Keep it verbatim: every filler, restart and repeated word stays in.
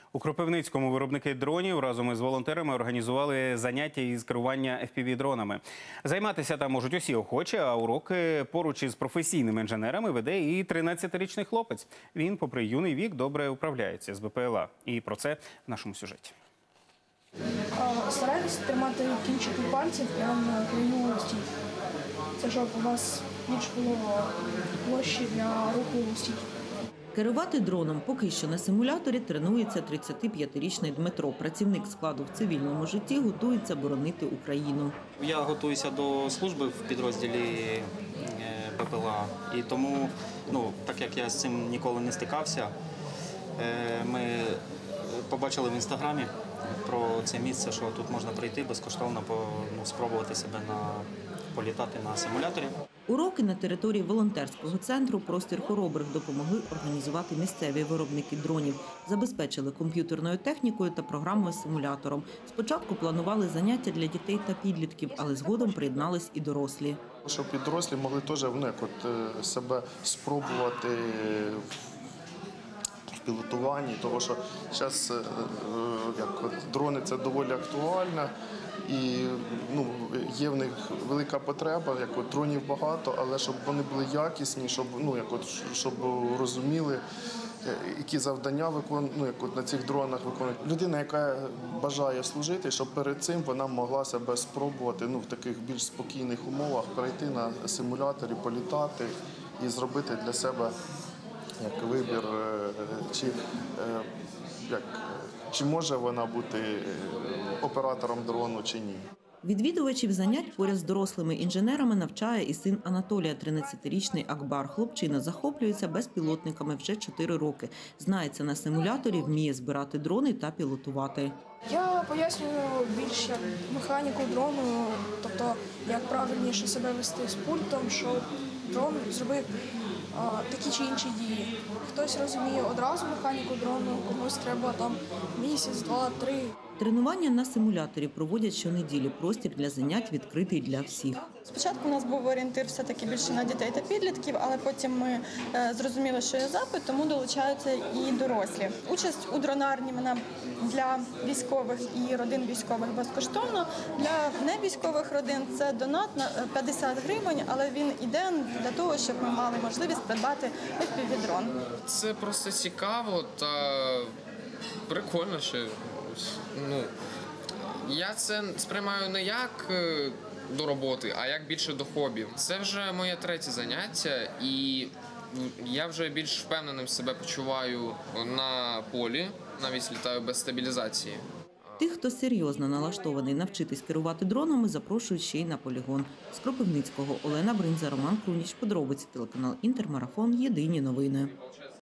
У Кропивницькому виробники дронів разом із волонтерами організували заняття із керування еф пі ві-дронами. Займатися там можуть усі охочі, а уроки поруч із професійними інженерами веде і тринадцятирічний хлопець. Він, попри юний вік, добре управляється з бе пе ел а. І про це в нашому сюжеті. Старайтесь тримати кінчики пальців прямо на краю стійки. Це щоб у вас більш було площі для руху стійки. Керувати дроном поки що на симуляторі тренується тридцятип'ятирічний Дмитро. Працівник складу в цивільному житті готується боронити Україну. Я готуюся до служби в підрозділі бе пе ел а. І тому, ну, так як я з цим ніколи не стикався, ми побачили в інстаграмі про це місце, що тут можна прийти безкоштовно, ну, спробувати себе на політати на симуляторі. Уроки на території волонтерського центру «Простір хоробрих» допомогли організувати місцеві виробники дронів. Забезпечили комп'ютерною технікою та програмою-симулятором. Спочатку планували заняття для дітей та підлітків, але згодом приєднались і дорослі. Щоб і дорослі могли теж, ну, як от, себе спробувати в пілотуванні, тому що зараз як от, дрони – це доволі актуально. І ну, є в них велика потреба, як от, дронів багато, але щоб вони були якісні, щоб, ну, як от, щоб розуміли, які завдання виконують, ну, як от, на цих дронах виконують. Людина, яка бажає служити, щоб перед цим вона могла себе спробувати, ну, в таких більш спокійних умовах перейти на симуляторі, політати і зробити для себе як вибір, чи як. Чи може вона бути оператором дрону, чи ні? Відвідувачів занять поряд з дорослими інженерами навчає і син Анатолія, тринадцятирічний Акбар. Хлопчина захоплюється безпілотниками вже чотири роки. Знається на симуляторі, вміє збирати дрони та пілотувати. Я пояснюю більш як механіку дрону, тобто як правильніше себе вести з пультом, щоб дрон зробив а, такі чи інші дії. Хтось розуміє одразу механіку дрону, комусь треба там місяць, два, три. Тренування на симуляторі проводять щонеділі. Простір для занять відкритий для всіх. Спочатку у нас був орієнтир все-таки більше на дітей та підлітків, але потім ми е, зрозуміли, що є запит, тому долучаються і дорослі. Участь у дронарні вона для військових і родин військових безкоштовно. Для невійськових родин це донат на п'ятдесят гривень, але він іде для того, щоб ми мали можливість придбати еф пі ві-дрон. Це просто цікаво та прикольно, що ну, я це сприймаю не як до роботи, а як більше до хобі. Це вже моє третє заняття, і я вже більш впевненим себе почуваю на полі, навіть літаю без стабілізації. Тих, хто серйозно налаштований навчитись керувати дронами, запрошують ще й на полігон. З Кропивницького Олена Бринза, Роман Круніч. Подробиці телеканал «Інтермарафон». Єдині новини.